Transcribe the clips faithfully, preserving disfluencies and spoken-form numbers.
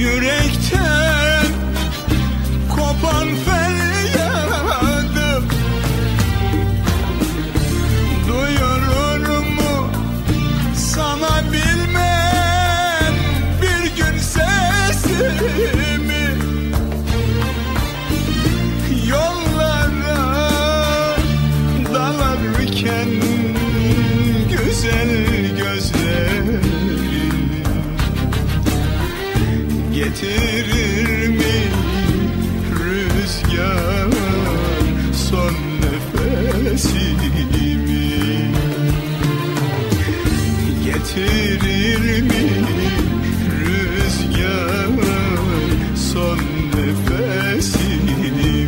yürekten kopan feryadım duyurur mu sana bilmem bir gün sesimi? Yollara dalarken güzel gözlerin getirir mi rüzgar son nefesimi? Getirir mi rüzgar son nefesimi?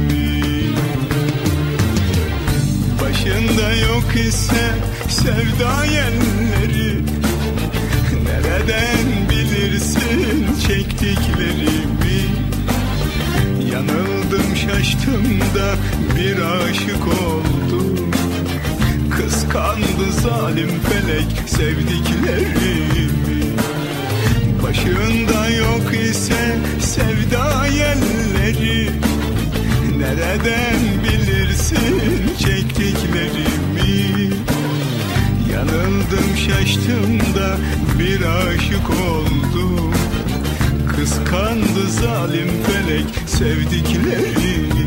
Başında yok ise sevda yelleri, nereden bilirsin çektiklerimi? Yanıldım şaştım da bir aşık oldum. Kıskandı zalim felek sevdiklerimi. Başında yok ise sevda yelleri, nereden bilirsin çektiklerimi? Yanıldım şaştım da bir aşık oldum. Kıskandı zalim felek sevdiklerimi.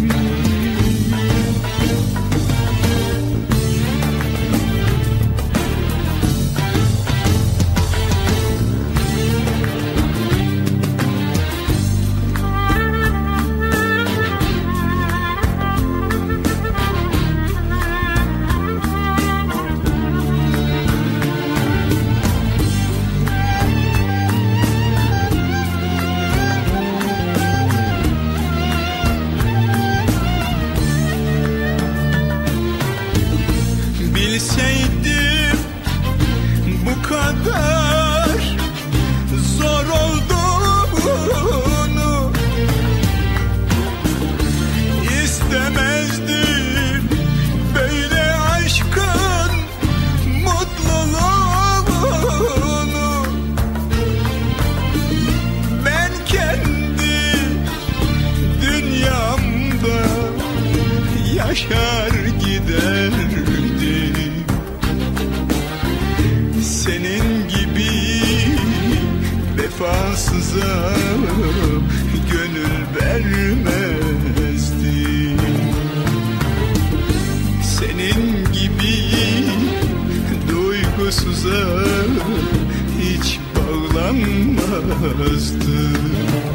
Bilseydim bu kadar zor olduğunu, istemezdim böyle aşkın mutluluğunu. Ben kendi dünyamda yaşar giderdim. Senin gibi vefasıza gönül vermezdim. Senin gibi duygusuza hiç bağlanmazdım.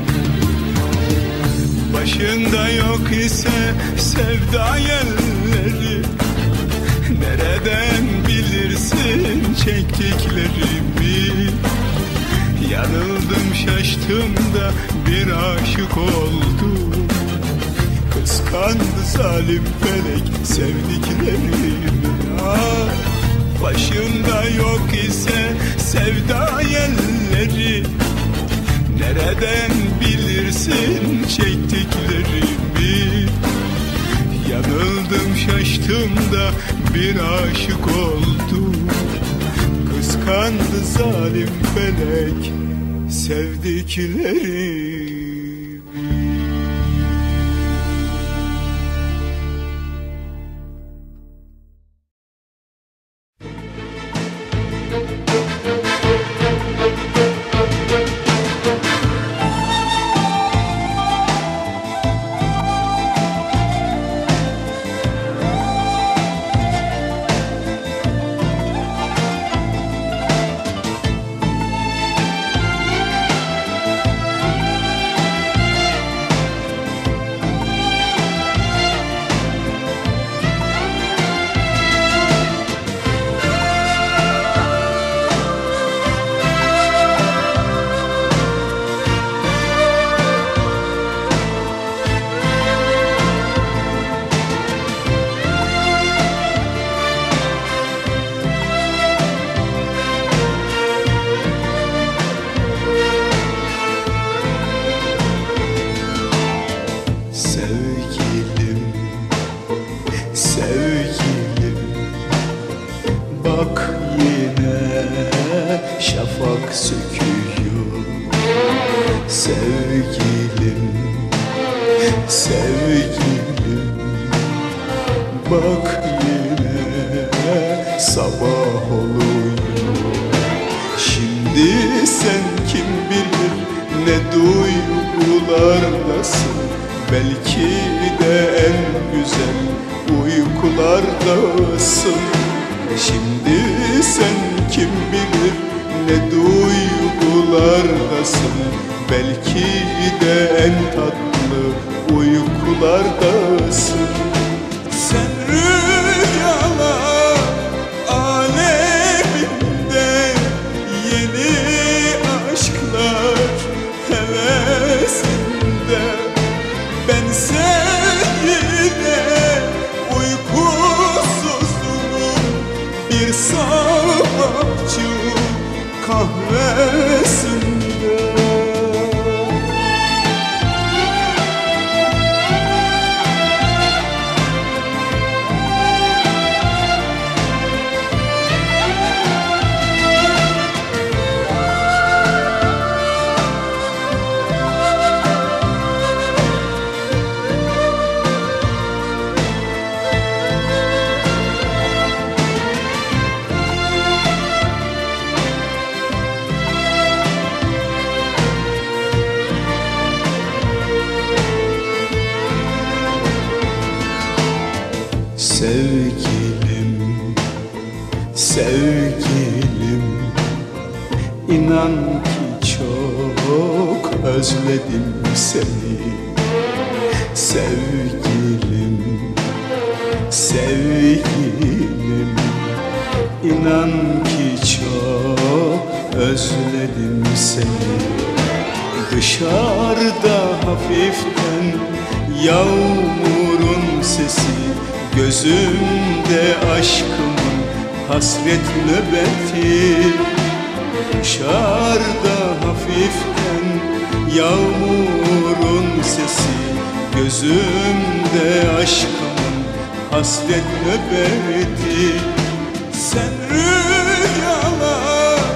Başında yok ise sevda yelleri, nereden bilirsin çektiklerimi? Yanıldım şaştım da bir aşık oldum. Kıskandı zalim felek sevdiklerimi. Ah, başında yok ise sevda yelleri, nereden bilirsin çektiklerimi? Yanıldım şaştım da bir aşık oldum. Kıskandı zalim felek sevdiklerimi. Sevgilim, sevgilim, bak yine sabah oluyor. Şimdi sen kim bilir ne duygulardasın, belki de en güzel uykulardasın. Şimdi sen kim bilir ne duygulardasın, belki de en tatlı uykulardasın. Sen rüyalar aleminde yeni aşklar hevesinde, bense yine uykusuzluğum bir sabahçı kahvesinde. Sevgilim, sevgilim, inan ki çok özledim seni. Sevgilim, sevgilim, inan ki çok özledim seni. Dışarıda hafiften yağmurun sesi, gözümde aşkımın hasret nöbeti. Dışarıda hafiften yağmurun sesi, gözümde aşkımın hasret nöbeti. Sen rüyalar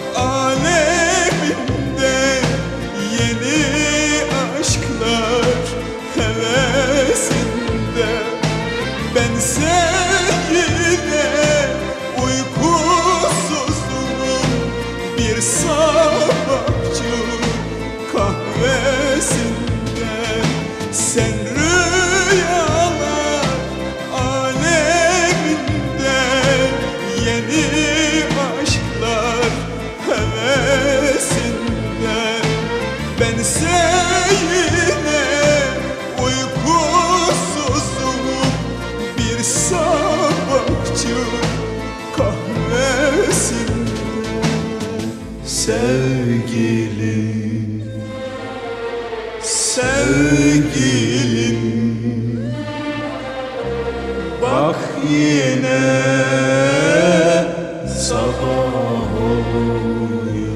aleminde yeni aşklar hevesinde, bense yine uykusuzluğum bir sabahçı kahvesinde. Sen rüyalar aleminde yeni aşklar hevesinde, bense yine uykusuzluğum bir sabahçı kahvesinde. Sevgilim, sevgilim, bak yine sabah oluyor.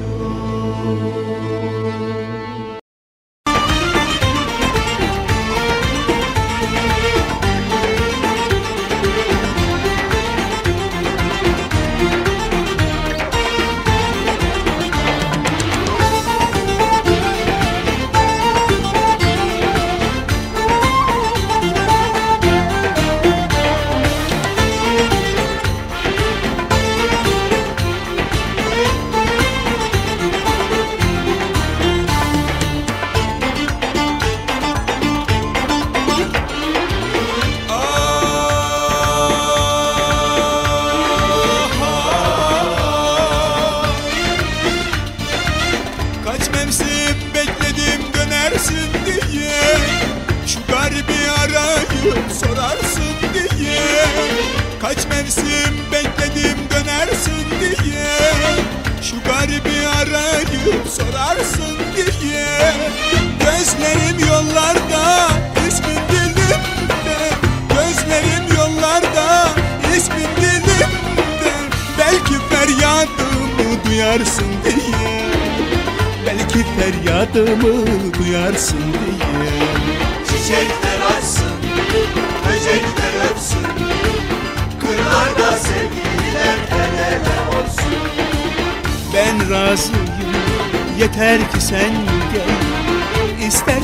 Sorarsın diye, kaç mevsim bekledim dönersin diye, şu garibi arayıp sorarsın diye. Gözlerim yollarda, ismin dilimde, gözlerim yollarda, ismin dilimde. Belki feryadımı duyarsın diye, belki feryadımı duyarsın diye. Çiçekler açsın, böcekler öpsün, kırlarda sevgililer el ele olsun. Ben razıyım, yeter ki sen gel.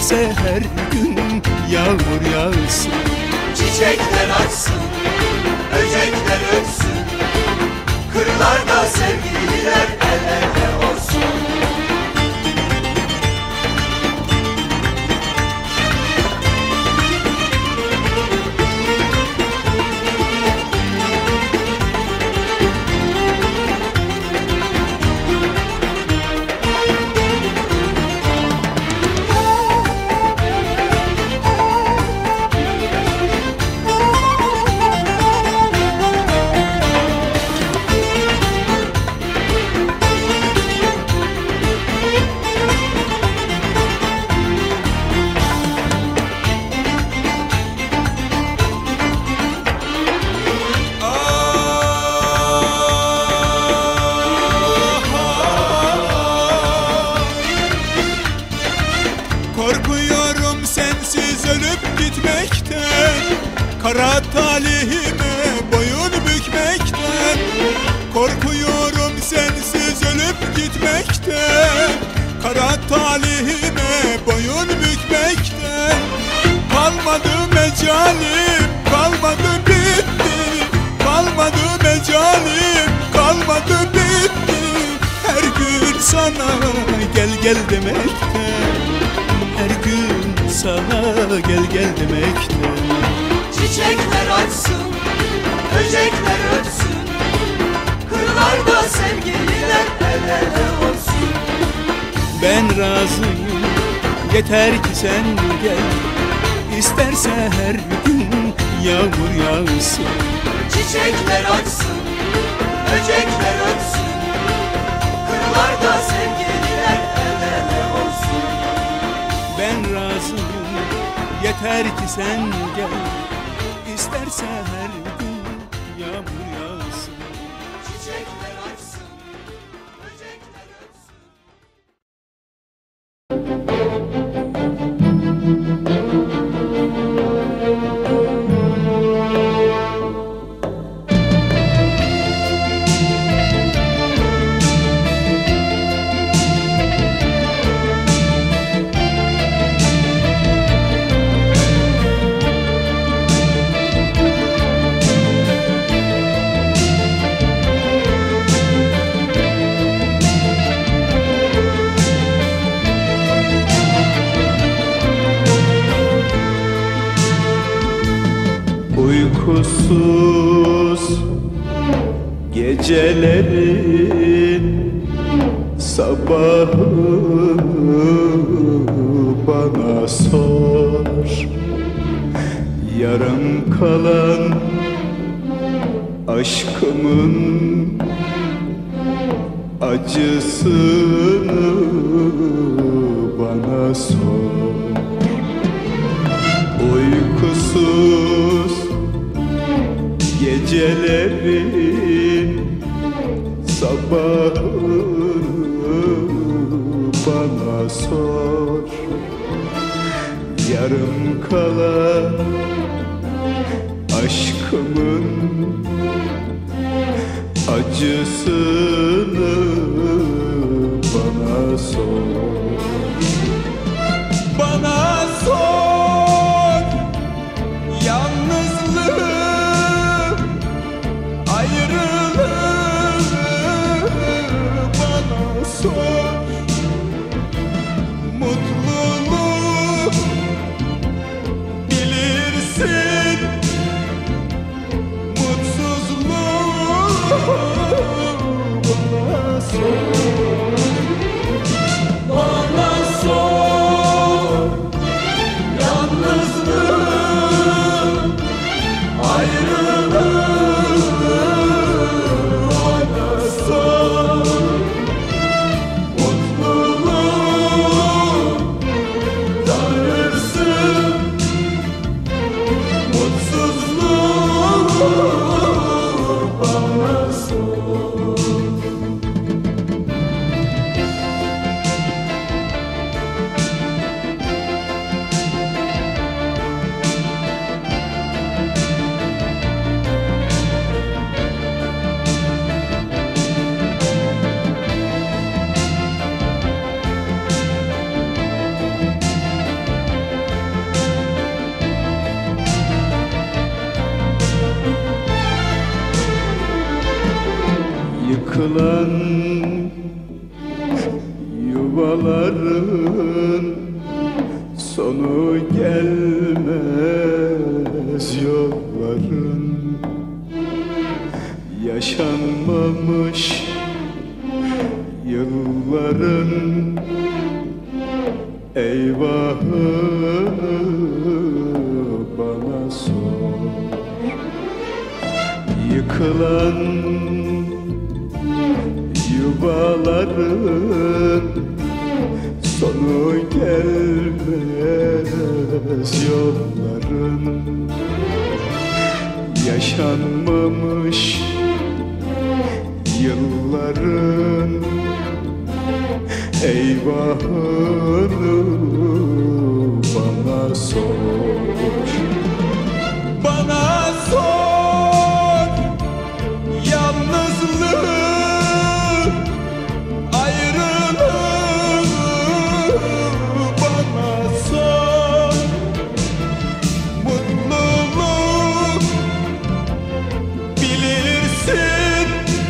İsterse her gün yağmur yağsın, çiçekler açsın, böcekler ötsün, kırlarda sevgililer el ele olsun. Korkuyorum sensiz ölüp gitmekten, kara talihime boyun bükmekten. Korkuyorum sensiz ölüp gitmekten, kara talihime boyun bükmekten. Kalmadı mecalim, kalmadı bitti, kalmadı mecalim, kalmadı bitti. Her gün sana gel gel demekten, her gün sana gel gel demekten. Çiçekler açsın, böcekler ötsün, kırlarda sevgililer el ele olsun. Ben razıyım, yeter ki sen gel. İsterse her gün yağmur yağsın, çiçekler açsın, böcekler ötsün, kırlarda sevgililer el ele olsun. ben razıyım, yeter ki sen gel. İsterse her gün yağmur yağsın, Çiçekler açsın, böcekler ötsün. uykusuz gecelerin sabahı bana sor. Yarım kalan aşkımın acısını bana sor. Uykusuz gecelerin sabahını bana sor. Yarım kalan aşkımın acısını bana sor. Bana sor yalnızlığı, ayrılığı bana sor. Mutluluğu bilirsin, mutsuzluğu bana sor. Yıkılan yuvaların sonu gelmez, yolların yaşanmamış yılların eyvahı bana sor. Yıkılan yuvaların sonu gelmez, yolların yaşanmamış yılların eyvahını bana sor. Bana sor yalnızlığı, ayrılığı, bana sor mutluluğu, bilirsin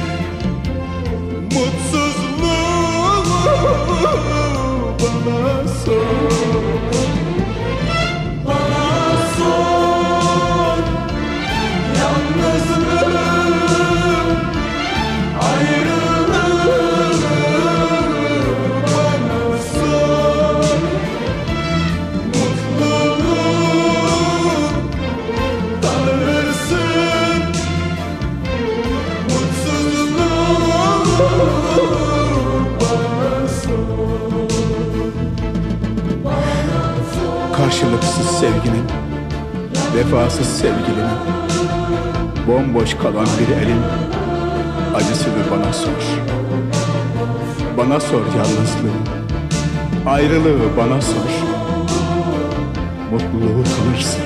mutsuzluğu, bana sor. Bana sor yalnızlığı, ayrılığı, bana sor mutluluğu, tanırsın mutsuzluğu, bana sor. Karşılıksız sevginin, vefasız sevgilinin, bomboş kalan bir elin acısını bana sor. Bana sor yalnızlığı, ayrılığı bana sor. Mutluluğu tanırsın,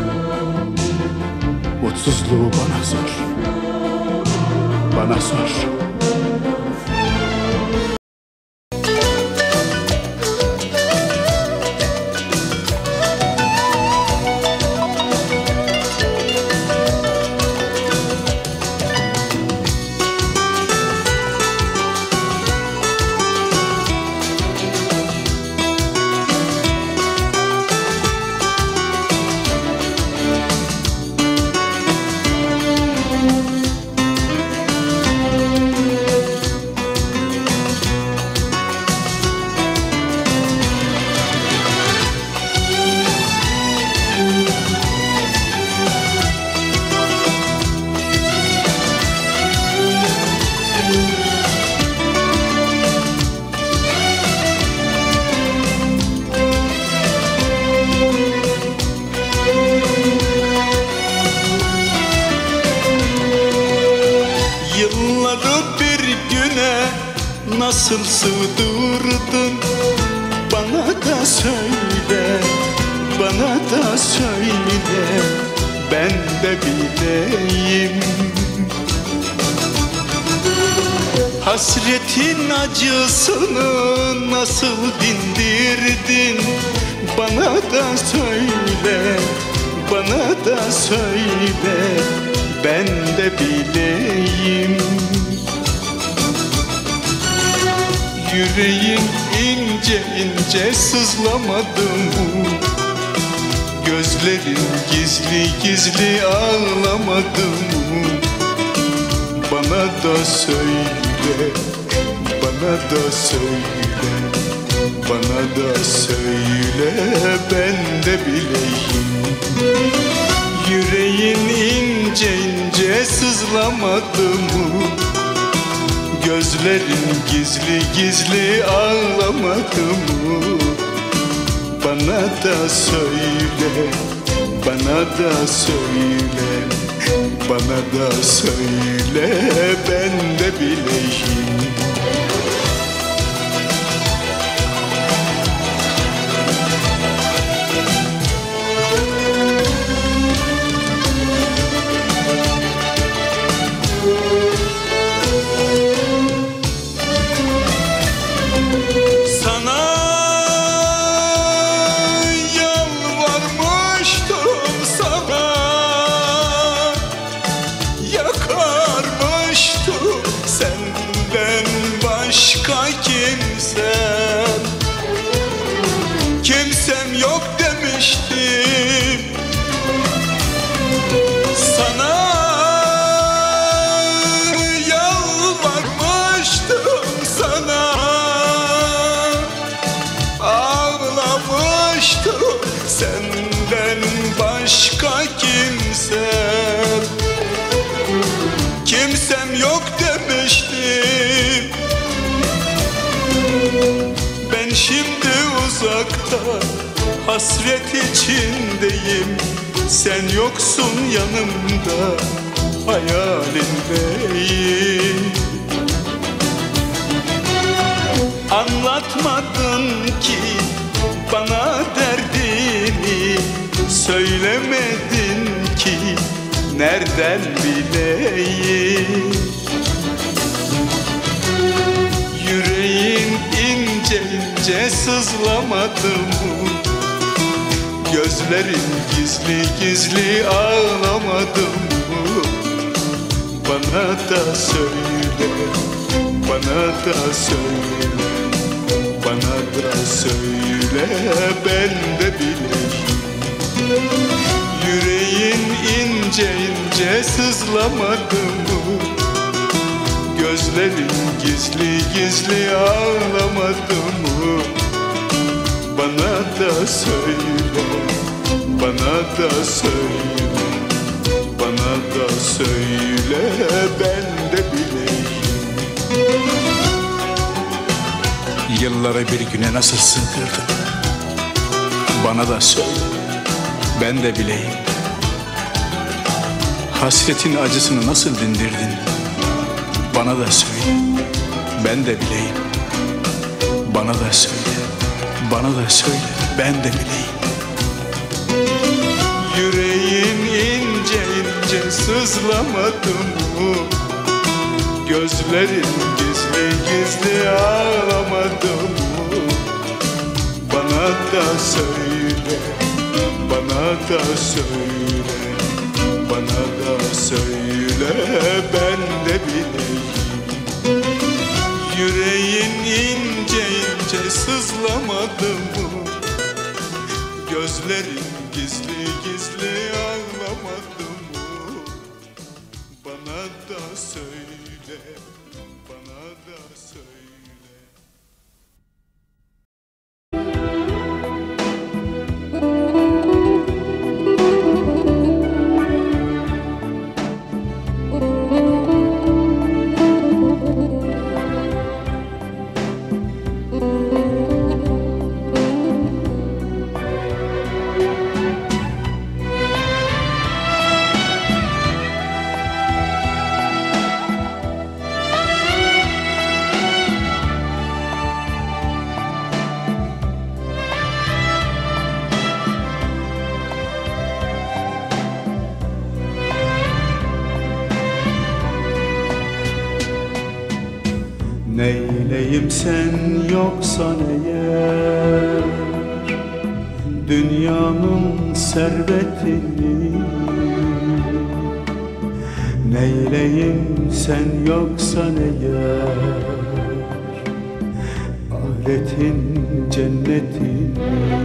mutsuzluğu bana sor. Bana sor. Yılları bir güne nasıl sığdırdın? Bana da söyle, bana da söyle, ben de bileyim. Hasretin acısını nasıl dindirdin? Bana da söyle, bana da söyle, ben de bileyim. Yüreğin ince ince sızlamadı mı? Gözlerin gizli gizli ağlamadı mı? Bana da söyle, bana da söyle, bana da söyle, ben de bileyim. Yüreğin ince ince sızlamadı mı? Gözlerin gizli gizli ağlamadı mı? Bana da söyle, bana da söyle, bana da söyle, ben de bileyim. demiştim. Sana yalvarmıştım, sana ağlamıştım. Senden başka kimsem, kimsem yok demiştim. Ben şimdi uzakta hasret içindeyim. Sen yoksun yanımda, hayalindeyim. Anlatmadın ki bana derdini, söylemedin ki nereden bileyim. Yüreğin ince ince sızlamadı mı? Gözlerin gizli gizli ağlamadı mı? Bana da söyle, bana da söyle, bana da söyle, ben de bileyim. Yüreğin ince ince sızlamadı mı? Gözlerin gizli gizli ağlamadı mı? Bana da söyle, bana da söyle, bana da söyle, ben de bileyim. Yılları bir güne nasıl sığdırdın? Bana da söyle, ben de bileyim. Hasretin acısını nasıl dindirdin? Bana da söyle, ben de bileyim. Bana da söyle, bana da söyle, ben de bileyim. Yüreğin ince ince sızlamadı mı? Gözlerin gizli gizli ağlamadı mı? Bana da söyle, bana da söyle, bana da söyle, ben de bileyim. Yüreğin ince ince sızlamadı mı? Gözlerin gizli gizli ağlamadı mı? Bana da söyle, bana da söyle. Neyleyim sen yoksan eğer dünyanın servetini? Neyleyim sen yoksan eğer ahiretin cennetini?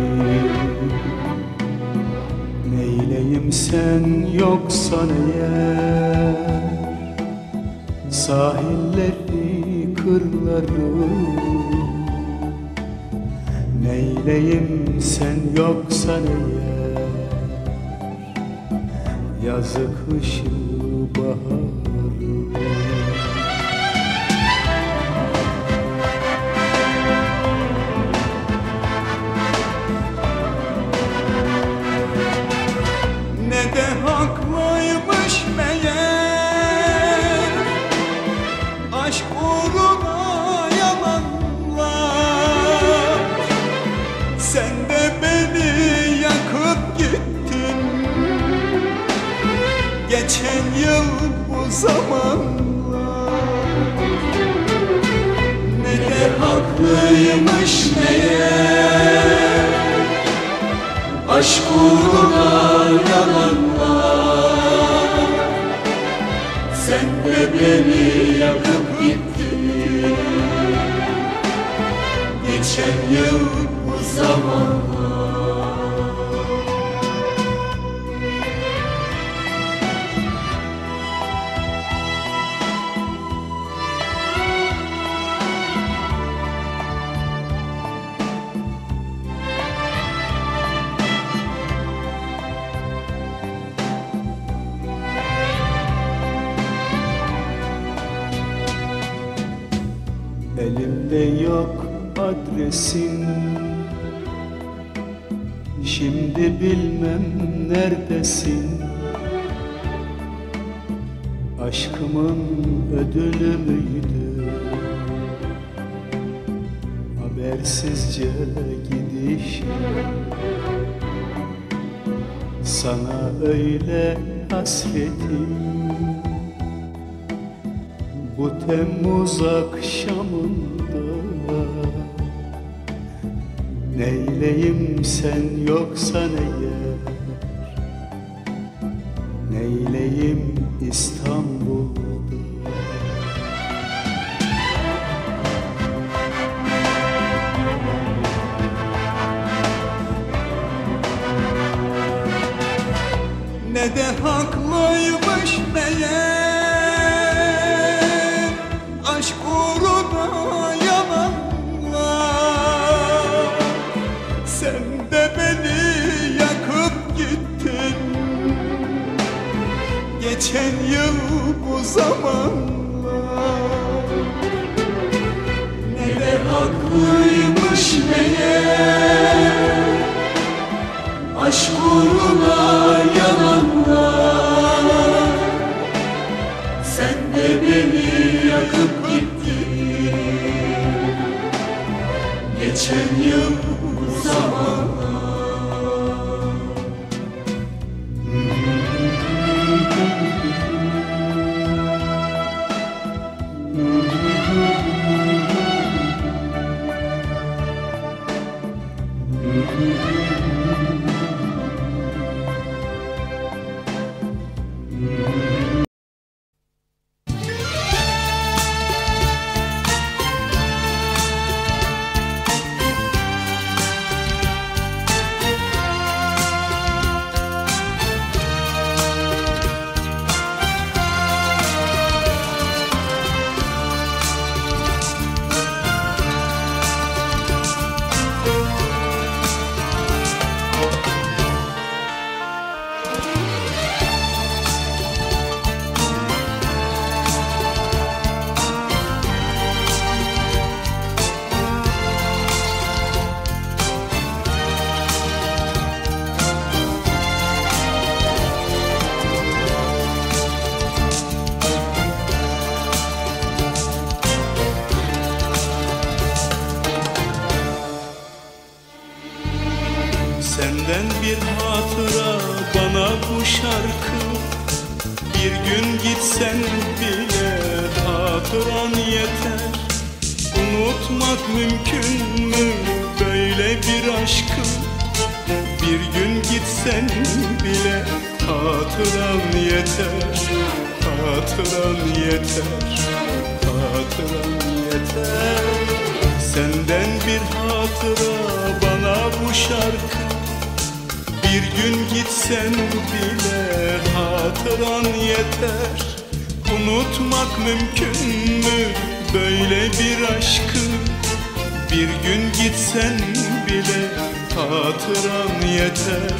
Neyleyim sen yoksan eğer sahilleri, kırları? Neyleyim sen yoksan eğer yazı, kışı, baharı? Ne de haklıymış meğer aşk uğruna yalanlar. Sen de beni yakıp gittin geçen yıl bu zamanlar. Ne de haklıymış meğer aşk uğruna yalanlar. Sen de beni yakıp gittin geçen yıl bu zamanlar. bende yok adresin. Şimdi bilmem neredesin. Aşkımın ödülü müydü habersizce gidişim? Sana öyle hasretim bu Temmuz akşamında. Neyleyim sen yoksan eğer, neyleyim İstanbul'da? Ne de haklıymış meğer aşk uğruna yalanlar. Sen de beni yakıp gittin geçen yıl bu zamanlar. Ne de haklıymış meğer aşk uğruna yalanlar. Sen de beni yakıp gittin geçen yıl bu zamanlar. Senden bir hatıra bana bu şarkı. Bir gün gitsen bile hatıran yeter. Unutmak mümkün mü böyle bir aşkı? Bir gün gitsen bile hatıran yeter. Hatıran yeter. Hatıran yeter. Senden bir hatıra bana bu şarkı. Bir gün gitsen bile hatıran yeter. Unutmak mümkün mü böyle bir aşkı? Bir gün gitsen bile hatıran yeter.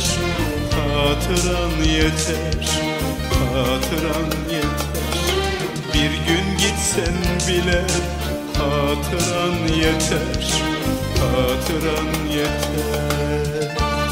Hatıran yeter. Hatıran yeter. Bir gün gitsen bile hatıran yeter. Hatıran yeter.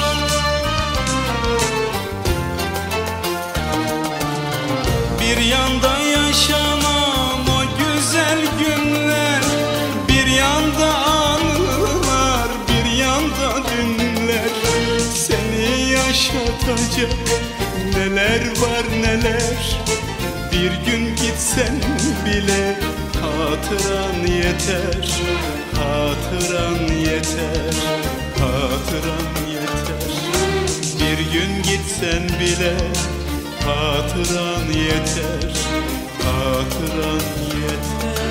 Bir yanda yaşanan o güzel günler, bir yanda anılar, bir yanda dünler. Seni yaşatacak neler var neler. Bir gün gitsen bile hatıran yeter. Hatıran yeter. Hatıran yeter. Bir gün gitsen bile hatıran yeter, hatıran yeter.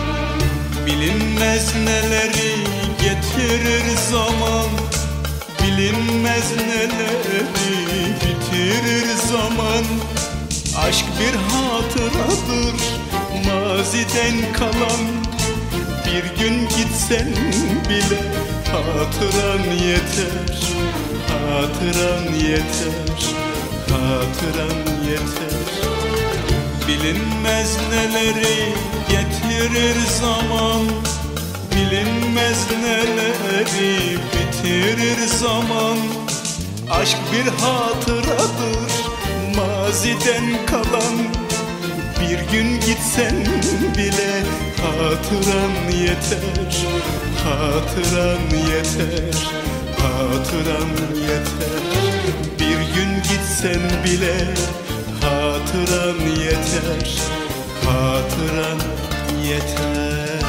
Bilinmez neleri getirir zaman, Bilinmez neleri bitirir zaman. Aşk bir hatıradır maziden kalan. Bir gün gitsen bile hatıran yeter. Hatıran yeter, hatıran yeter. Bilinmez neleri getirir zaman. Bilinmez neleri bitirir zaman. Aşk bir hatıradır maziden kalan. Bir gün gitsen bile hatıran yeter. Hatıran yeter, hatıran yeter. Bir gün gitsen bile hatıran yeter. Hatıran yeter.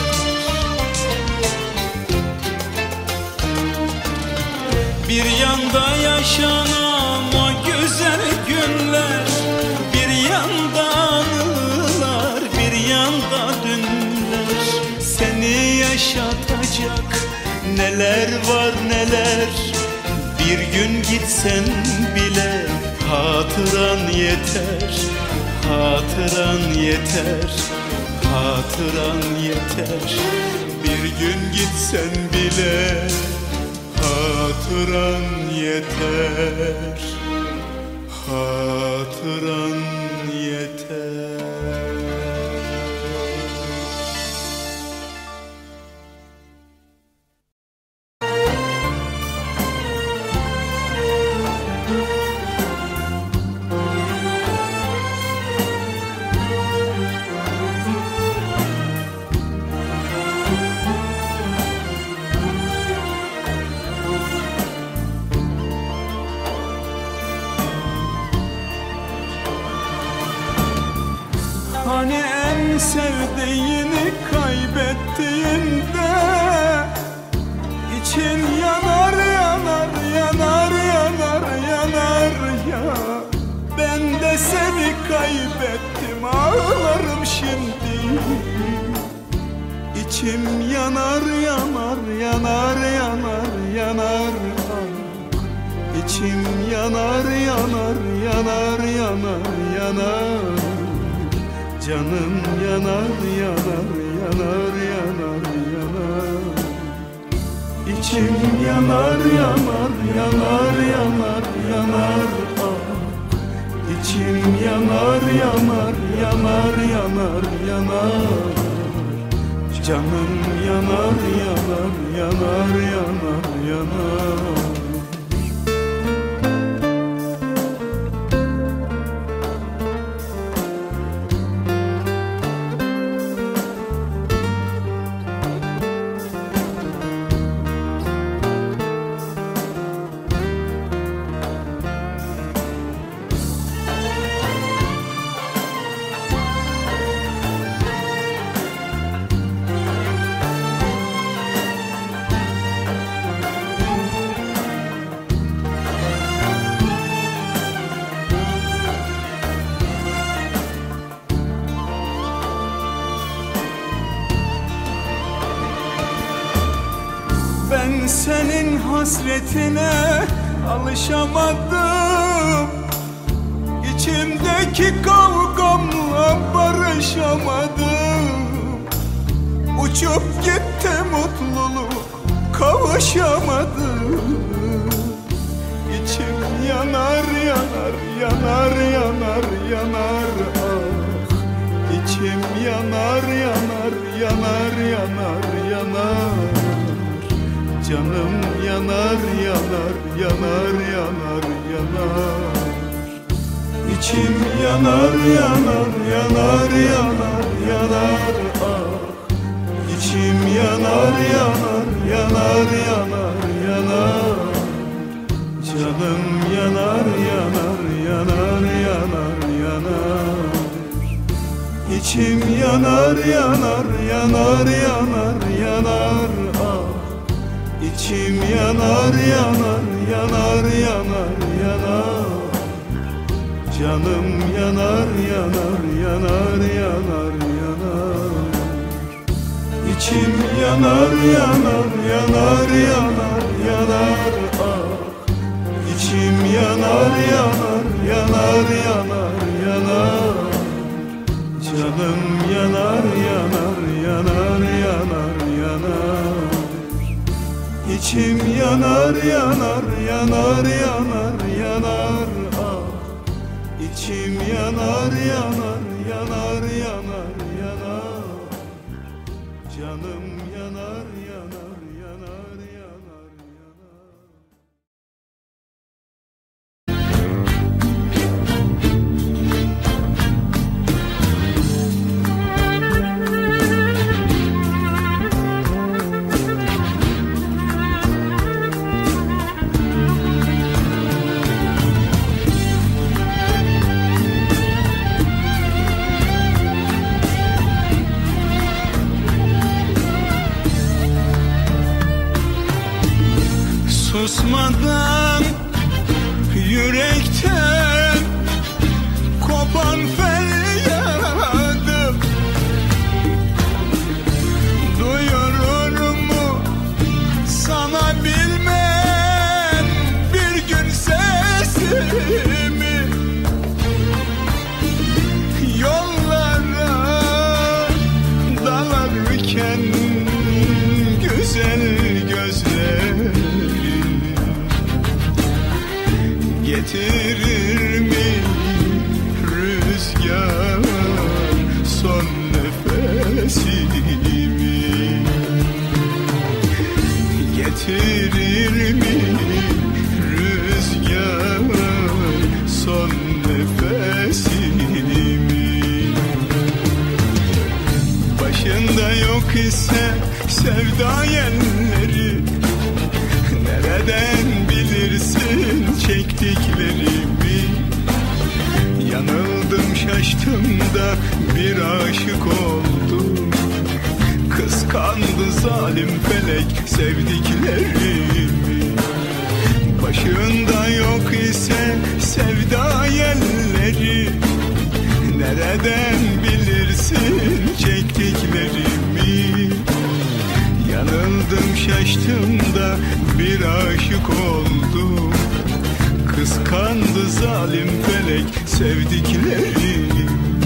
Bir yanda yaşanan o güzel günler, bir yanda anılar, bir yanda dünler. Seni yaşatacak neler var neler. Bir gün gitsen bile hatıran yeter. Hatıran yeter, hatıran yeter. Bir gün gitsen bile hatıran yeter. Hatıran yeter. Hani en sevdiğini kaybettiğinde için yanar yanar yanar yanar yanar ya. Ben de seni kaybettim ağlarım şimdi. İçim yanar yanar yanar yanar yanar. İçim yanar yanar yanar yanar yanar. Canım yanar yanar yanar yanar yanar. İçim yanar yanar yanar yanar yanar. İçim yanar yanar yanar yanar yanar. Canım yanar yanar yanar yanar yanar. Ben senin hasretine alışamadım. İçimdeki kavgamla barışamadım. Uçup gitti mutluluk, kavuşamadım. İçim yanar yanar yanar yanar yanar ah. İçim yanar yanar yanar yanar yanar. Canım yanar yanar yanar yanar yanar. İçim yanar yanar yanar yanar yanar ah. İçim yanar yanar yanar yanar yanar. Canım yanar yanar yanar yanar yanar. İçim yanar yanar yanar yanar yanar ah. İçim yanar yanar yanar yanar yanar. Canım yanar yanar yanar yanar yanar. İçim yanar yanar yanar yanar yanar ah. İçim yanar yanar yanar yanar yanar. Canım yanar yanar yanar yanar yanar. İçim yanar yanar yanar yanar yanar ah. İçim yanar yanar yanar yanar yanar. Canım yanar yanar yanar yanar yanar. Susmadan yürekten kopan feryadım duyurur mu sana bilmem bir gün sesimi? Yollara dalarken güzel gözler getirir mi rüzgar son nefesimi? Getirir mi rüzgar son nefesimi? Başında yok ise sevda yelleri, nereden bilirsin çektiklerimi? Yanıldım şaştım da bir aşık oldum. Kıskandı zalim felek sevdiklerimi. Başında yok ise sevda yelleri, nereden bilirsin çektiklerimi? Yanıldım şaştım da bir aşık oldum. Kıskandı zalim felek sevdiklerimi.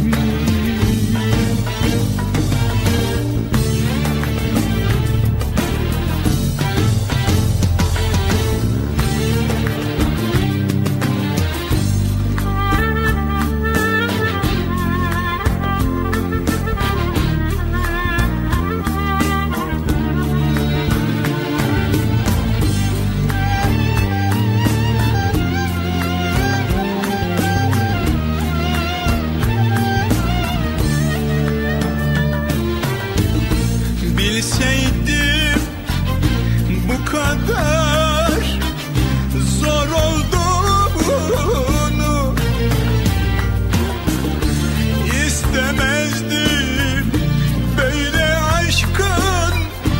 Bilseydim bu kadar zor olduğunu, istemezdim böyle aşkın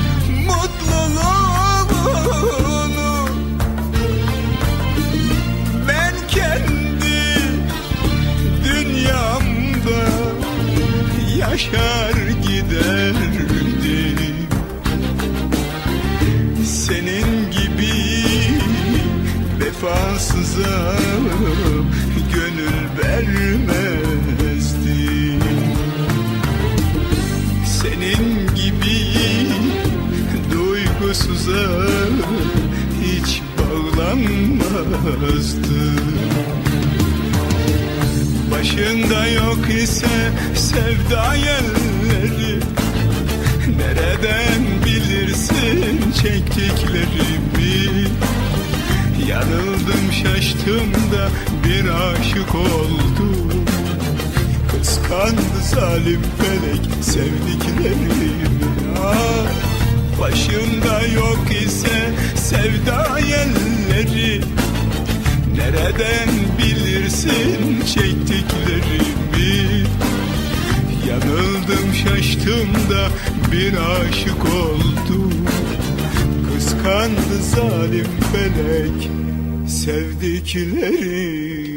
mutluluğunu. Ben kendi dünyamda yaşar giderdim. Senin gibi vefasıza gönül vermezdim. Senin gibi duygusuza hiç bağlanmazdım. Başında yok ise sevda yelleri, nereden bilirsin çektiklerimi? Yanıldım şaştım da bir aşık oldum. Kıskandı zalim felek sevdiklerimi. Ah, başında yok ise sevda yelleri, nereden bilirsin çektiklerimi? Yanıldım şaştım da bir aşık oldum. Kıskandı zalim felek sevdiklerimi.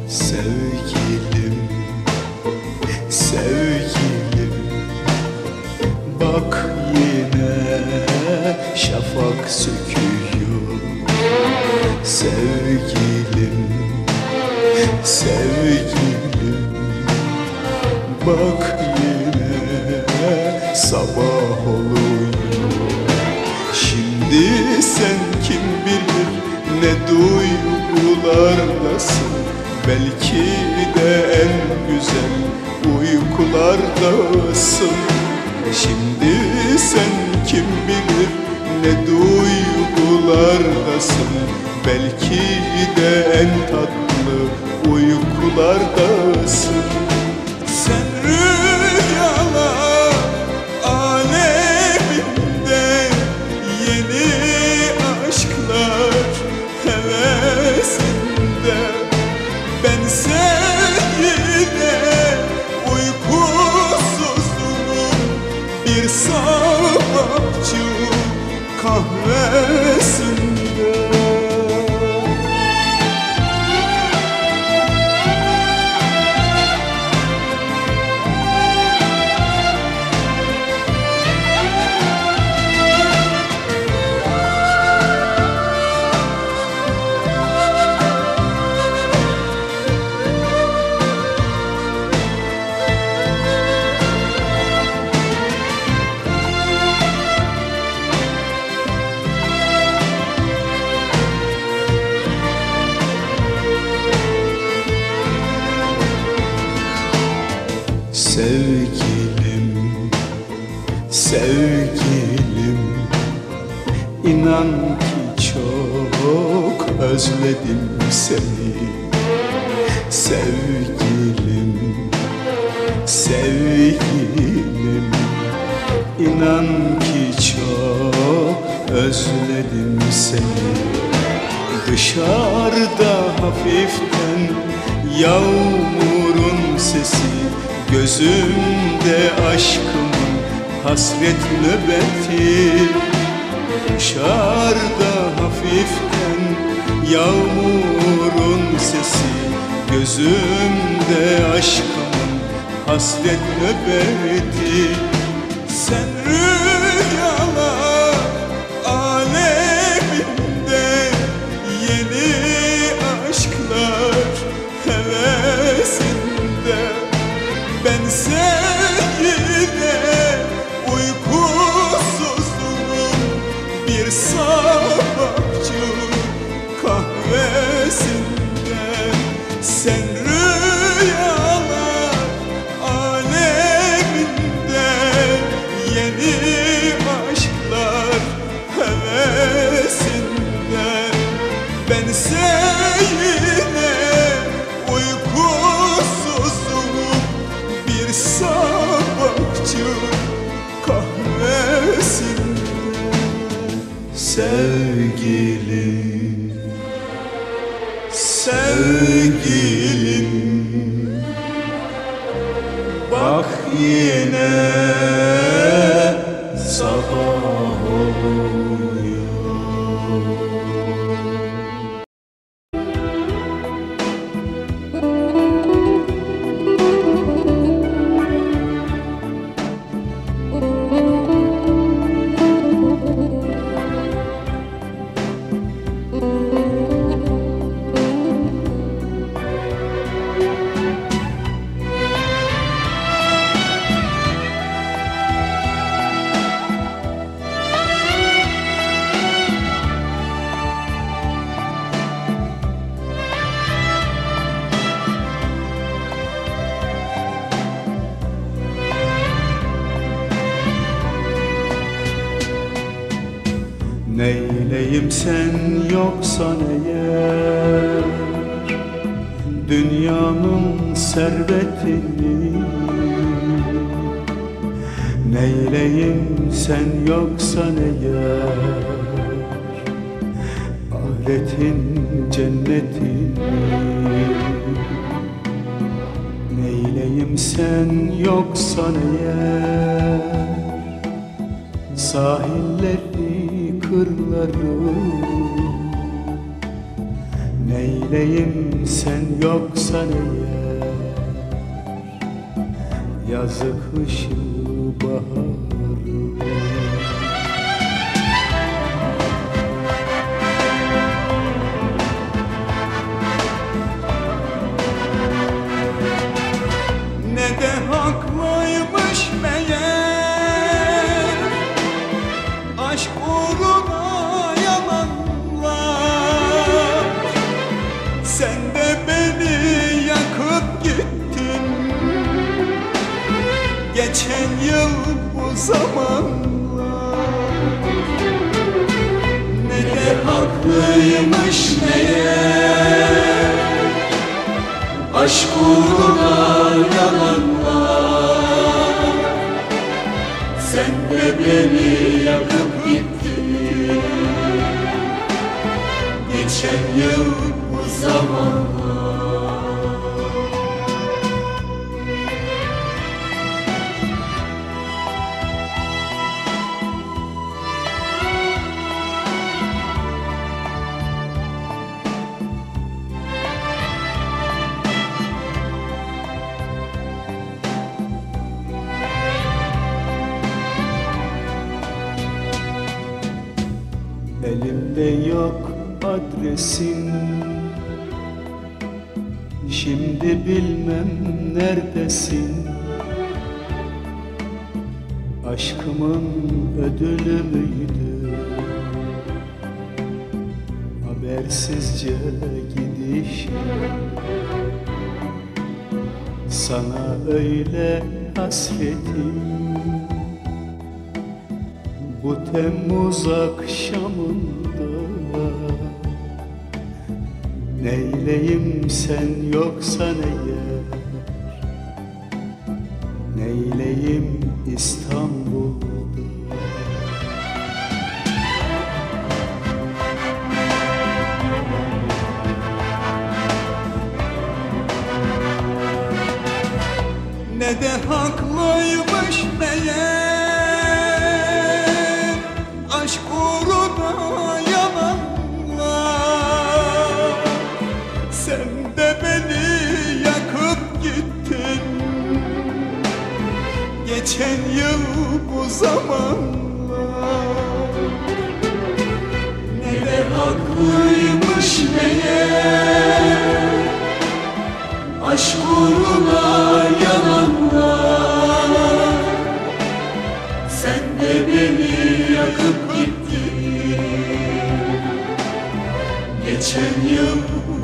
Sevgilim, sevgilim, bak yine şafak söküyor. Sevgilim, sevgilim, bak yine sabah oluyor. Şimdi sen kim bilir ne duygulardasın, belki de en güzel uykulardasın. Şimdi sen kim bilir ne duygulardasın, belki de en tatlı uykulardasın. Sen rüyalar aleminde yeni aşklar hevesinde, bense yine uykusuzluğum bir sabahçı kahvesinde. Sevgilim, sevgilim, inan ki çok özledim seni. Sevgilim, sevgilim, inan ki çok özledim seni. Dışarıda hafiften yağmurun sesi, gözümde aşkımın hasret nöbeti. Dışarıda hafiften yağmurun sesi, gözümde aşkımın hasret nöbeti. Sen rüyalar aleminde yeni aşklar hevesinde, bense yine uykusuzluğum bir sabahçı kahvesinde. Sen rüyalar aleminde yeni aşklar hevesinde, bense yine uykusuzluğum bir sabahçı kahvesinde. Sevgilim, sevgilim, bak yine sabah oluyor. Neyleyim sen yoksan eğer dünyanın servetini? Neyleyim sen yoksan eğer ahiretin cennetini? Neyleyim sen yoksan eğer sahilleri, kırları? Neyleyim sen yoksan eğer, yazı kışı baharı. Ne de haklıymış meğer, aşk uğruna yalanlar. Sen de beni yakıp gittin geçen yıl bu zamanlar. Ne de haklıymış meğer, aşk uğruna yalanlar. Sen de beni yakıp gittin geçen yıl bu zamanlar. Elimde yok adresin, şimdi bilmem neredesin. Aşkımın ödülü müydü habersizce gidişim? Sana öyle hasretim bu Temmuz akşamında. Neyleyim sen yoksan eğer, neyleyim İstanbul'da. Ne de haklıymış meğer, aşk uğruna yalanlar. Sen de beni yakıp gittin geçen yıl bu zamanlar. Ne de haklıymış meğer, aşk uğruna yalanlar. Sen de beni yakıp gittin geçen yıl